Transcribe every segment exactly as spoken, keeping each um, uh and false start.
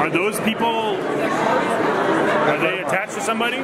Are those people, are they attached to somebody?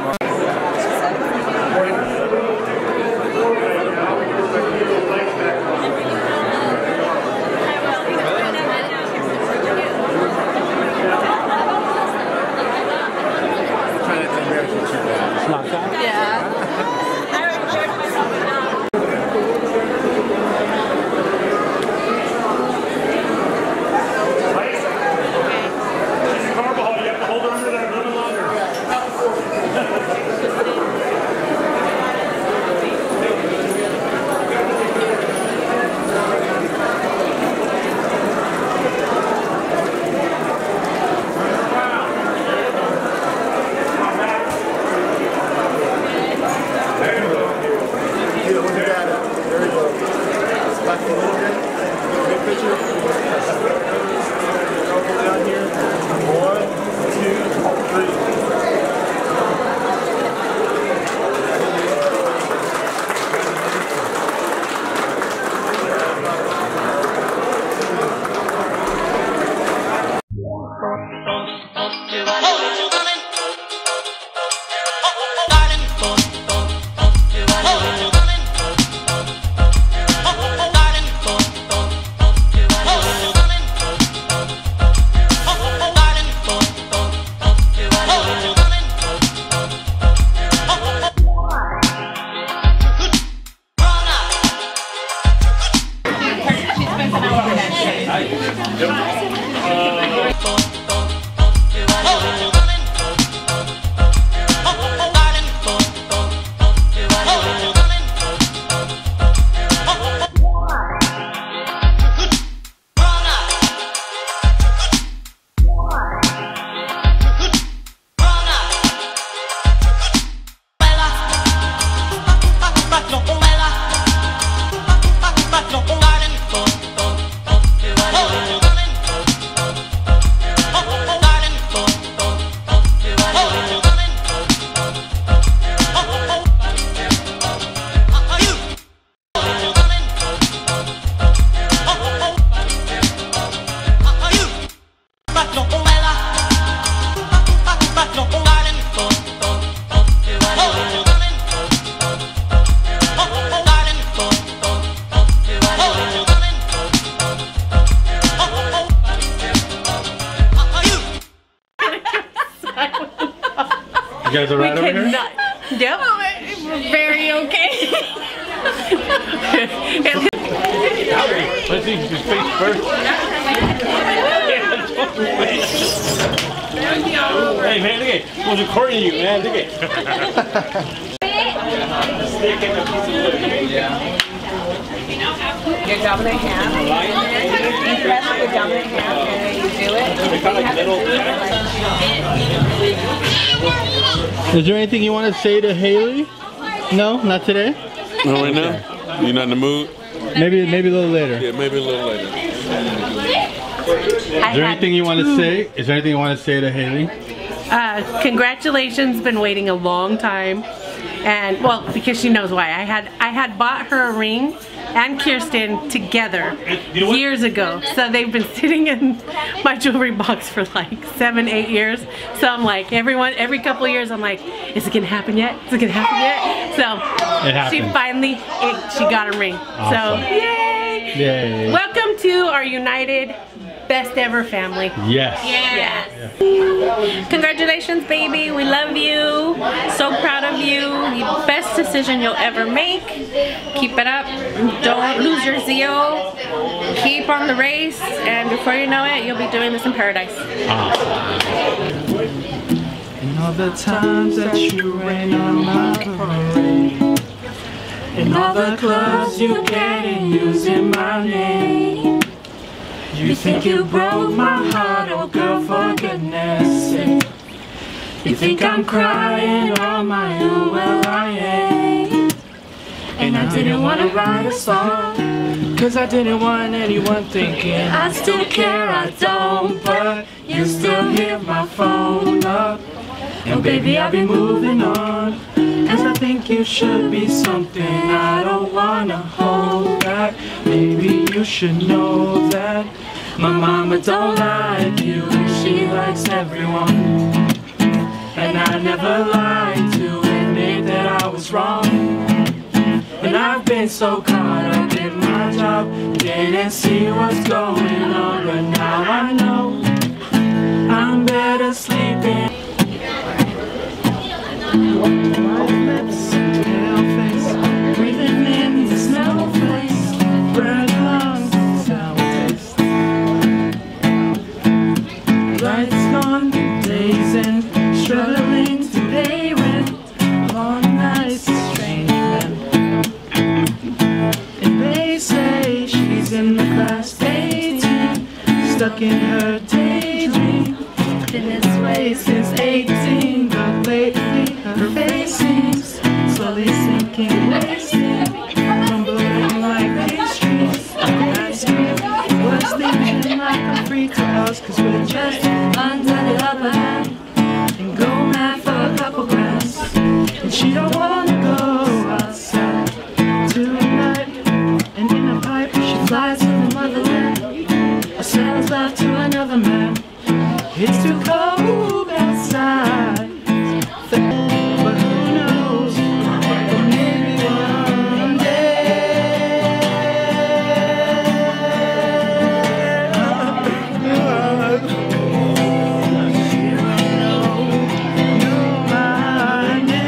You guys alright over here? Yep. We're very okay. Let's see his face first. Hey man, look at it. I was recording you, man. Look at it. Stick in a piece of wood. Yeah. Your dominant hand. You press your dominant hand and you do it. They kind of like little. Is there anything you want to say to Haley? No, not today. Not right now. You're not in the mood. Maybe, maybe a little later. Yeah, maybe a little later. Is there anything you want to say? Is there anything you want to say to Haley? Uh, congratulations, been waiting a long time. And well, because she knows why. I had I had bought her a ring and Kirsten together years ago. So they've been sitting in my jewelry box for like seven, eight years. So I'm like, everyone, every couple of years, I'm like, is it gonna happen yet? Is it gonna happen yet? So she finally, it, she got a ring. Awesome. So yay! Yay! Welcome to our united best ever family. Yes. Yes. Yeah. Congratulations, baby. We love you. So proud of you. The best decision you'll ever make. Keep it up. Don't lose your zeal. Keep on the race. And before you know it, you'll be doing this in paradise. Awesome. And all the times that you rain on my parade, and all the clubs you get in using my name. You think you broke my heart, oh girl, for goodness sake. You think I'm crying on my own, well I ain't. And I didn't want to write a song, cause I didn't want anyone thinking I still care, I don't. But you still hit my phone up, and baby I'll be moving on. Cause I think you should be something I don't wanna hold back. Maybe you should know that My mama don't like you, she likes everyone. And I never lied to admit that I was wrong. And I've been so caught up in my job, didn't see what's going on. But now I know I'm better sleeping. Lips, pale face, breathing in the smell of face, breath lungs, sour taste. Lights gone, days in, struggling to pay rent, long nights, strange men. And they say she's in the class eighteen, stuck in her daydream. Been this way since eighteen, but lately her face seems slowly sinking, wasting, crumbling like pastries. Ask me what's thinking like I'm free to us, cause we're just under the upper hand and go mad for a couple grams. And she don't wanna go outside tonight, and in a pipe she flies to the motherland, or sails out to another man. It's too cold outside, but who knows, maybe one day. You know, know my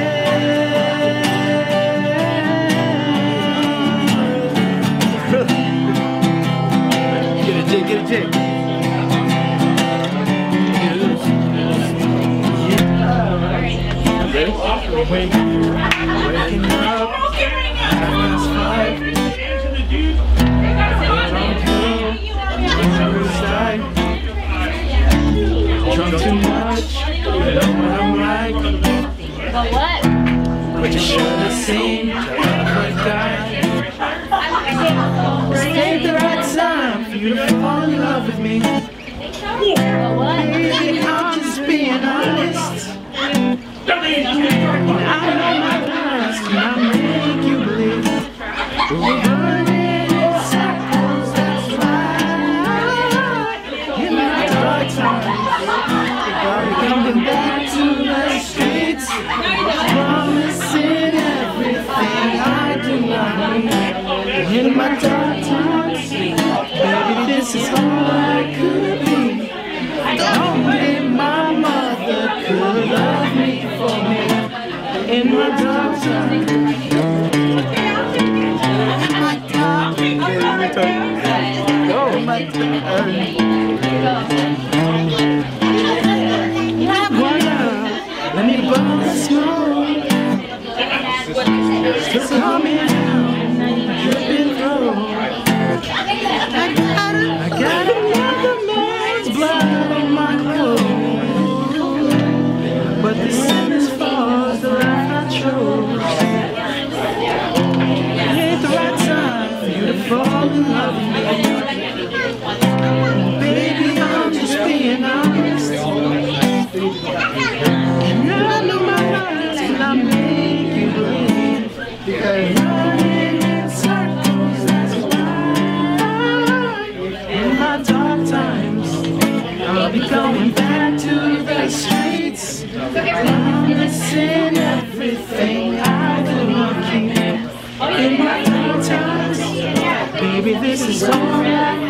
name. Get a jig, get a jig. Waking, waking up, past five. Drunk too much, you know what I'm like. But what? But you should have seen the guy. Stayed the right time for you to fall in love with me. But what? Baby, I'm just being honest. I know my past, and I make you believe we're burning in circles, that's right. In the dark times, coming back to the streets, promising everything I do not need. In my dark times, baby, this is all I could be. Only my mother could love me for me in my dark time. My dark time. Go, my dark. Let me burn the smoke. Just calm me down, dripping through. I got it, I got another man's blood on my clothes, but the sin is false, the life not true. It ain't the right time for you to fall in love with me. Baby, I'm just being honest. And I know my lies, can I make you believe? Because running in circles, that's right. In my dark times, I'll be going back to the streets, promising everything I do not keep. In my dark times, baby, this is all I